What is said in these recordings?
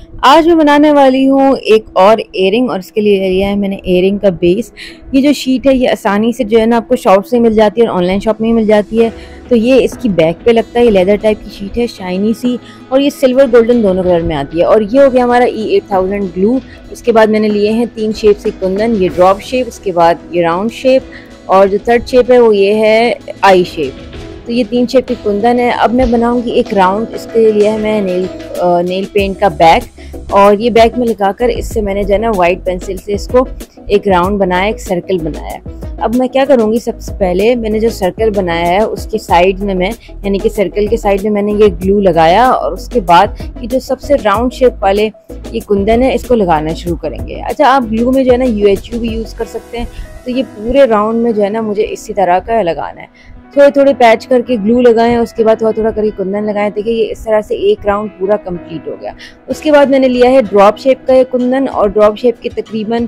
आज मैं बनाने वाली हूँ एक और एयरिंग और इसके लिए लिया है मैंने एयरिंग का बेस। ये जो शीट है ये आसानी से जो है ना आपको शॉप से मिल जाती है और ऑनलाइन शॉप में ही मिल जाती है। तो ये इसकी बैक पे लगता है, ये लेदर टाइप की शीट है शाइनी सी, और ये सिल्वर गोल्डन दोनों कलर में आती है। और ये हो गया हमारा E8000 ग्लू। उसके बाद मैंने लिए हैं 3 शेप से कुंदन, ये ड्रॉप शेप, उसके बाद ये राउंड शेप, और जो थर्ड शेप है वो ये है आई शेप। तो ये 3 शेप की कुंदन है। अब मैं बनाऊंगी एक राउंड। इसके लिए है मैं नेल पेंट का बैग, और ये बैग में लगाकर इससे मैंने जो है ना वाइट पेंसिल से इसको एक राउंड बनाया, एक सर्कल बनाया। अब मैं क्या करूँगी, सबसे पहले मैंने जो सर्कल बनाया है उसके साइड में मैं यानी कि सर्कल के साइड में मैंने ये ग्लू लगाया, और उसके बाद ये जो सबसे राउंड शेप वाले ये कुंदन है इसको लगाना शुरू करेंगे। अच्छा, आप ग्लू में जो है ना UHU भी यूज़ कर सकते हैं। तो ये पूरे राउंड में जो है ना मुझे इसी तरह का लगाना है। थोड़े थोड़े पैच करके ग्लू लगाएं, उसके बाद थोड़ा थोड़ा करके कुंदन लगाएं। देखिए ये इस तरह से एक राउंड पूरा कंप्लीट हो गया। उसके बाद मैंने लिया है ड्रॉप शेप का ये कुंदन, और ड्रॉप शेप के तकरीबन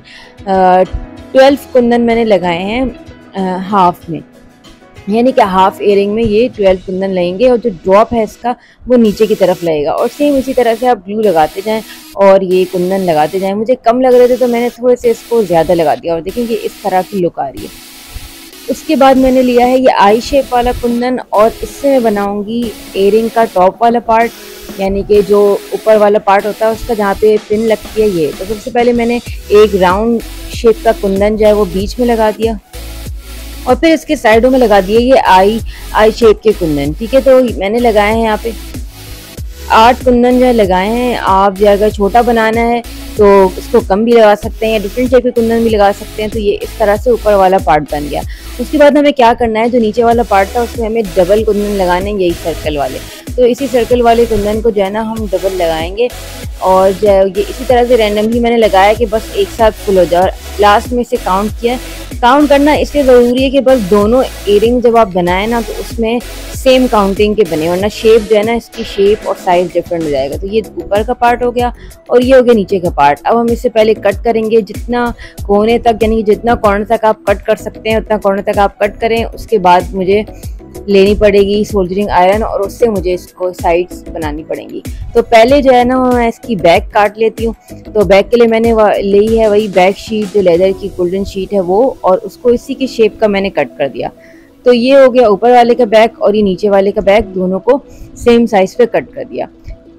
12 कुंदन मैंने लगाए हैं हाफ में, यानी कि हाफ एयरिंग में ये 12 कुंदन लगेंगे, और जो ड्रॉप है इसका वो नीचे की तरफ लगेगा। और सेम इसी तरह से आप ग्लू लगाते जाएं और ये कुंदन लगाते जाएं। मुझे कम लग रहे थे तो मैंने थोड़े से इसको ज़्यादा लगा दिया, और देखेंगे इस तरह की लुक आ रही है। उसके बाद मैंने लिया है ये आई शेप वाला कुंदन, और इससे मैं बनाऊंगी एयरिंग का टॉप वाला पार्ट, यानी कि जो ऊपर वाला पार्ट होता है उसका जहाँ पे पिन लगती है ये। तो सबसे पहले मैंने एक राउंड शेप का कुंदन जो है वो बीच में लगा दिया, और फिर इसके साइडों में लगा दिए ये आई शेप के कुंदन। ठीक है, तो मैंने लगाए हैं यहाँ पे 8 कुंदन जो है लगाए हैं। आप जो अगर छोटा बनाना है तो इसको कम भी लगा सकते हैं, या डिफरेंट शेप के कुंदन भी लगा सकते हैं। तो ये इस तरह से ऊपर वाला पार्ट बन गया। उसके बाद हमें क्या करना है, जो नीचे वाला पार्ट था उसमें हमें डबल कुंदन लगाने हैं, यही सर्कल वाले। तो इसी सर्कल वाले कुंदन को जो है ना हम डबल लगाएंगे, और जो है ये इसी तरह से रैंडमली मैंने लगाया कि बस एक साथ फुल हो जाए। और लास्ट में से काउंट किया। काउंट करना इसलिए ज़रूरी है कि बस दोनों एयरिंग जब आप बनाएं ना तो उसमें सेम काउंटिंग के बने, वरना शेप जो है ना इसकी शेप और साइज डिफरेंट हो जाएगा। तो ये ऊपर का पार्ट हो गया, और ये हो गया नीचे का पार्ट। अब हम इससे पहले कट करेंगे, जितना कोने तक यानी कि जितना कॉर्नर तक आप कट कर सकते हैं उतना कॉर्नर तक आप कट करें। उसके बाद मुझे लेनी पड़ेगी सोल्डरिंग आयरन, और उससे मुझे इसको साइड्स बनानी पड़ेंगी। तो पहले जो है ना मैं इसकी बैक काट लेती हूँ। तो बैक के लिए मैंने ली है वही बैक शीट, जो लेदर की गोल्डन शीट है वो, और उसको इसी की शेप का मैंने कट कर दिया। तो ये हो गया ऊपर वाले का बैक, और ये नीचे वाले का बैक, दोनों को सेम साइज पे कट कर दिया।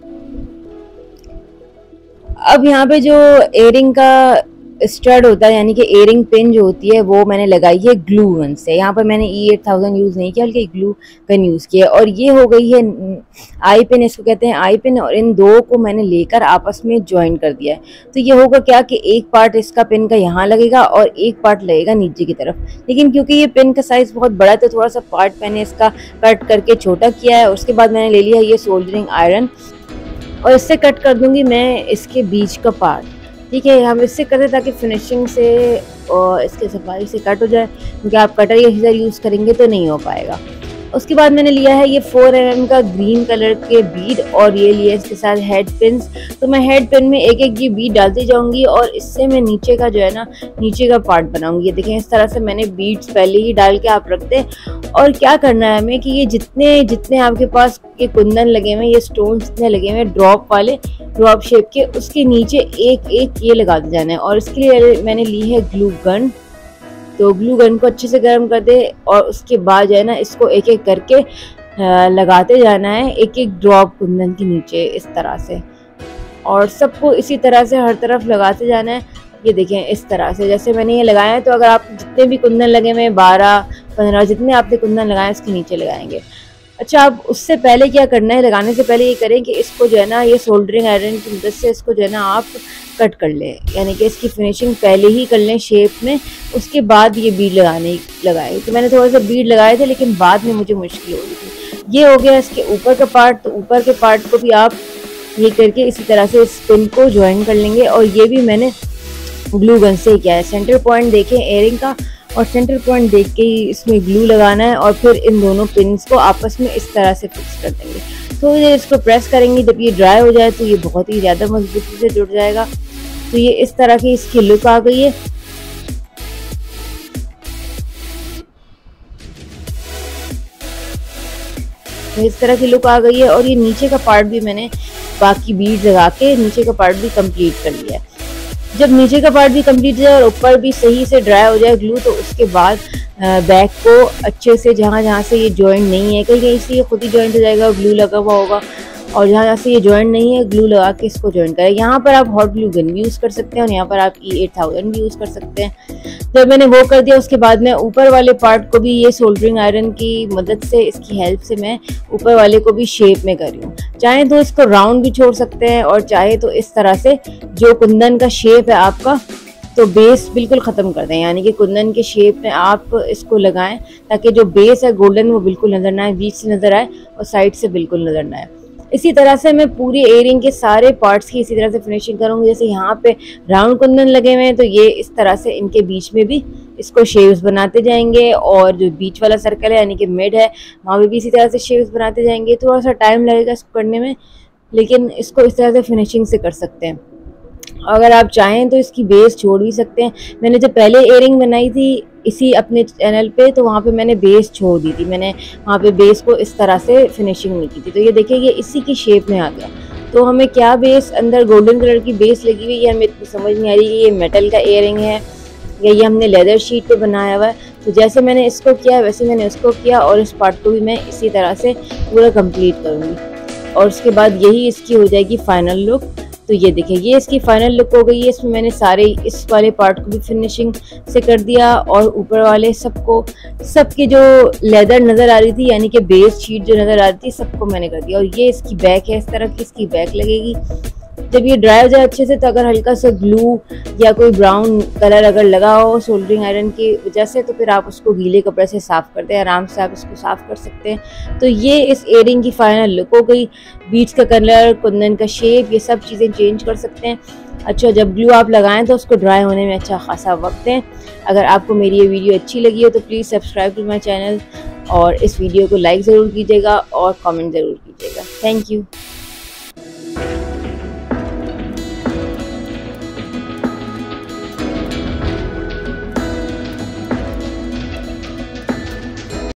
अब यहाँ पे जो एयरिंग का स्टड होता है यानी कि एयरिंग पिन जो होती है वो मैंने लगाई है ग्लू गन से। यहाँ पर मैंने E8000 यूज़ नहीं किया बल्कि ग्लू गन यूज़ किया। और ये हो गई है आई पिन, इसको कहते हैं आई पिन, और इन दो को मैंने लेकर आपस में ज्वाइन कर दिया है। तो ये होगा क्या कि एक पार्ट इसका पिन का यहाँ लगेगा और एक पार्ट लगेगा नीचे की तरफ। लेकिन क्योंकि ये पिन का साइज़ बहुत बड़ा तो थोड़ा सा पार्ट मैंने इसका कट करके छोटा किया है। उसके बाद मैंने ले लिया ये सोल्डरिंग आयरन, और इससे कट कर दूंगी मैं इसके बीच का पार्ट। ठीक है, हम इससे करें ताकि फिनिशिंग से और इसके सफाई से कट हो जाए, क्योंकि आप कटर या सीजर यूज़ करेंगे तो नहीं हो पाएगा। उसके बाद मैंने लिया है ये 4 mm का ग्रीन कलर के बीड, और ये लिए इसके साथ हेड पिन्स। तो मैं हेड पिन में एक एक ये बीड डालती जाऊंगी, और इससे मैं नीचे का जो है ना नीचे का पार्ट बनाऊंगी। ये देखें इस तरह से मैंने बीड्स पहले ही डाल के आप रख दें। और क्या करना है हमें कि ये जितने जितने आपके पास ये कुंदन लगे हुए, ये स्टोन जितने लगे हुए ड्रॉप वाले, ड्रॉप शेप के, उसके नीचे एक एक ये लगाते जाना है। और इसके लिए मैंने ली है ग्लू गन। तो ग्लू गन को अच्छे से गर्म कर दे, और उसके बाद जो है ना इसको एक एक करके लगाते जाना है, एक एक ड्रॉप कुंदन के नीचे इस तरह से, और सबको इसी तरह से हर तरफ लगाते जाना है। ये देखें इस तरह से जैसे मैंने ये लगाया है। तो अगर आप जितने भी कुंदन लगे हुए 12-15 जितने आपने कुंदन लगाए इसके नीचे लगाएंगे। अच्छा, अब उससे पहले क्या करना है, लगाने से पहले ये करें कि इसको जो है ना ये सोल्डरिंग आयरन की मदद से इसको जो है ना आप कट कर लें, यानी कि इसकी फिनिशिंग पहले ही कर लें शेप में। उसके बाद ये बीड लगाए। तो मैंने थोड़ा सा बीड लगाए थे, लेकिन बाद में मुझे मुश्किल हो रही थी। ये हो गया इसके ऊपर का पार्ट। तो ऊपर के पार्ट को भी आप ये करके इसी तरह से इस पिन को ज्वाइन कर लेंगे, और ये भी मैंने ग्लू गन से ही किया है। सेंटर पॉइंट देखें एयरिंग का, और सेंटर पॉइंट देख के ही इसमें ग्लू लगाना है, और फिर इन दोनों पिन्स को आपस में इस तरह से फिक्स कर देंगे। तो ये इसको प्रेस करेंगे, जब ये ड्राई हो जाए तो ये बहुत ही ज़्यादा मजबूती से जुड़ जाएगा। तो ये इस तरह की इसकी लुक आ गई है। इस तरह की लुक आ गई है। और ये नीचे का पार्ट भी मैंने बाकी बीड्स लगा के नीचे का पार्ट भी कंप्लीट कर लिया है। जब नीचे का पार्ट भी कंप्लीट हो जाए और ऊपर भी सही से ड्राई हो जाए ग्लू, तो उसके बाद बैक को अच्छे से जहाँ से ये जॉइंट नहीं है, कहीं कहीं से ये खुद ही जॉइंट हो जाएगा, ग्लू लगा हुआ होगा, और जहाँ से ये जॉइंट नहीं है ग्लू लगा के इसको जॉइंट करें। यहाँ पर आप हॉट ग्लू गन भी यूज़ कर सकते हैं और यहाँ पर आप E8000 भी यूज़ कर सकते हैं। जब मैंने वो कर दिया उसके बाद मैं ऊपर वाले पार्ट को भी ये सोल्डरिंग आयरन की मदद से, इसकी हेल्प से मैं ऊपर वाले को भी शेप में कर रही हूँ। चाहे तो इसको राउंड भी छोड़ सकते हैं और चाहे तो इस तरह से जो कुंदन का शेप है आपका, तो बेस बिल्कुल ख़त्म कर दें, यानी कि कुंदन के शेप में आप इसको लगाएं ताकि जो बेस है गोल्डन वो बिल्कुल नज़र ना आए, बीच से नज़र आए और साइड से बिल्कुल नज़र ना आए। इसी तरह से मैं पूरी एयरिंग के सारे पार्ट्स की इसी तरह से फिनिशिंग करूँगी। जैसे यहाँ पे राउंड कुंदन लगे हुए हैं तो ये इस तरह से इनके बीच में भी इसको शेव्स बनाते जाएंगे, और जो बीच वाला सर्कल है यानी कि मिड है वहाँ पे भी इसी तरह से शेव्स बनाते जाएंगे। थोड़ा सा टाइम लगेगा इसको करने में, लेकिन इसको इस तरह से फिनिशिंग से कर सकते हैं। अगर आप चाहें तो इसकी बेस छोड़ भी सकते हैं। मैंने जब पहले एयरिंग बनाई थी इसी अपने चैनल पे, तो वहाँ पे मैंने बेस छोड़ दी थी, मैंने वहाँ पे बेस को इस तरह से फिनिशिंग नहीं की थी। तो ये देखिए ये इसी की शेप में आ गया। तो हमें क्या बेस अंदर गोल्डन कलर की बेस लगी हुई है, हमें इतनी समझ नहीं आ रही कि ये मेटल का एयरिंग है या ये हमने लेदर शीट पे बनाया हुआ है। तो जैसे मैंने इसको किया वैसे मैंने उसको किया, और इस पार्ट को भी मैं इसी तरह से पूरा कंप्लीट करूँगी और उसके बाद यही इसकी हो जाएगी फाइनल लुक। तो ये देखिए ये इसकी फाइनल लुक हो गई है। इसमें मैंने सारे इस वाले पार्ट को भी फिनिशिंग से कर दिया, और ऊपर वाले सबकी जो लेदर नज़र आ रही थी यानी कि बेस शीट जो नज़र आ रही थी सबको मैंने कर दिया। और ये इसकी बैक है, इस तरह की इसकी बैक लगेगी। जब ये ड्राई हो जाए अच्छे से, तो अगर हल्का सा ग्लू या कोई ब्राउन कलर अगर लगा हो सोल्डरिंग आयरन की वजह से, तो फिर आप उसको गीले कपड़े से साफ़ करते हैं, आराम से आप इसको साफ़ कर सकते हैं। तो ये इस एयरिंग की फाइनल लुक हो गई। बीच का कलर, कुंदन का शेप, ये सब चीज़ें चेंज कर सकते हैं। अच्छा, जब ग्लू आप लगाएं तो उसको ड्राई होने में अच्छा खासा वक्त है। अगर आपको मेरी ये वीडियो अच्छी लगी हो तो please subscribe to my channel, और इस वीडियो को लाइक ज़रूर कीजिएगा और कमेंट ज़रूर कीजिएगा। Thank you.